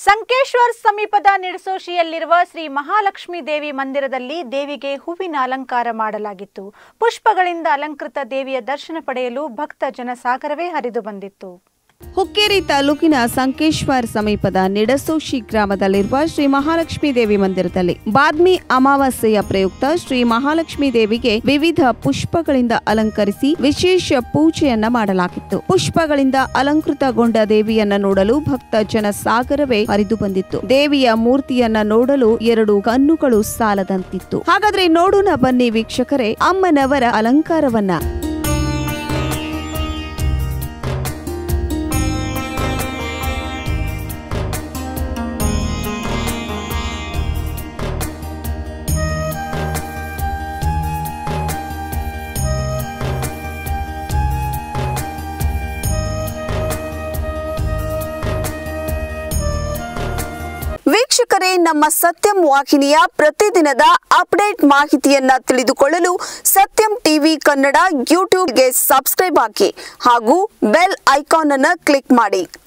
ಸಂಕೇಶ್ವರ್ ಸಮೀಪದ ನಿಡಸೋಶಿಯಲ್ಲಿರುವ ಶ್ರೀ ಮಹಾಲಕ್ಷ್ಮೀ ದೇವಿ ಮಂದಿರದಲ್ಲಿ ದೇವಿಗೆ ಹೂವಿನ ಅಲಂಕಾರ ಮಾಡಲಾಗಿತ್ತು. ಪುಷ್ಪಗಳಿಂದ ಅಲಂಕೃತ ದೇವಿಯ ದರ್ಶನ ಪಡೆಯಲು ಭಕ್ತ ಜನಸಾಗರವೇ ಹರಿದು ಬಂದಿತ್ತು. ಹುಕ್ಕೇರಿ ತಾಲೂಕಿನ ಸಂಕೇಶ್ವರ್ ಸಮೀಪದ ನಿಡಸೋಶಿ ಗ್ರಾಮದಲ್ಲಿರುವ ಶ್ರೀ ಮಹಾಲಕ್ಷ್ಮೀ ದೇವಿ ಮಂದಿರದಲ್ಲಿ ಬಾದ್ಮಿ ಅಮಾವಾಸ್ಯೆಯ ಪ್ರಯುಕ್ತ ಶ್ರೀ ಮಹಾಲಕ್ಷ್ಮೀ ದೇವಿಗೆ ವಿವಿಧ ಪುಷ್ಪಗಳಿಂದ ಅಲಂಕರಿಸಿ ವಿಶೇಷ ಪೂಜೆಯನ್ನ ಮಾಡಲಾಗಿತ್ತು. ಪುಷ್ಪಗಳಿಂದ ಅಲಂಕೃತಗೊಂಡ ದೇವಿಯನ್ನ ನೋಡಲು ಭಕ್ತ ಜನಸಾಗರವೇ ಹರಿದು ಬಂದಿತ್ತು. ದೇವಿಯ ಮೂರ್ತಿಯನ್ನ ನೋಡಲು 2 ಕಣ್ಣುಗಳು ಸಾಲದಂತಿತ್ತು. ಹಾಗಾದ್ರೆ ನೋಡೋಣ ಬನ್ನಿ ವೀಕ್ಷಕರೇ ಅಮ್ಮನವರ ಅಲಂಕಾರವನ್ನ. ವೀಕ್ಷಕರೇ, ನಮ್ಮ ಸತ್ಯಂ ವಾಹಿನಿಯ ಪ್ರತಿದಿನದ ಅಪ್ಡೇಟ್ ಮಾಹಿತಿಯನ್ನ ತಿಳಿದುಕೊಳ್ಳಲು ಸತ್ಯಂ ಟಿವಿ ಕನ್ನಡ ಯೂಟ್ಯೂಬ್ಗೆ ಸಬ್ಸ್ಕ್ರೈಬ್ ಆಗಿ ಹಾಗೂ ಬೆಲ್ ಐಕಾನ್ ಅನ್ನು ಕ್ಲಿಕ್ ಮಾಡಿ.